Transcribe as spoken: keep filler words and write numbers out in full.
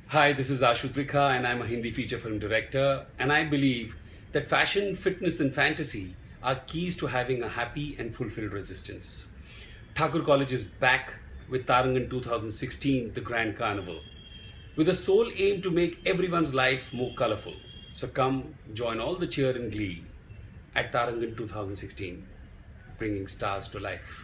Hi, this is Ashu Trikha, and I'm a Hindi feature film director. And I believe that fashion, fitness, and fantasy are keys to having a happy and fulfilled resistance. Thakur College is back with Taarangan twenty sixteen, the Grand Carnival, with the sole aim to make everyone's life more colorful. So come join all the cheer and glee at Taarangan twenty sixteen, bringing stars to life.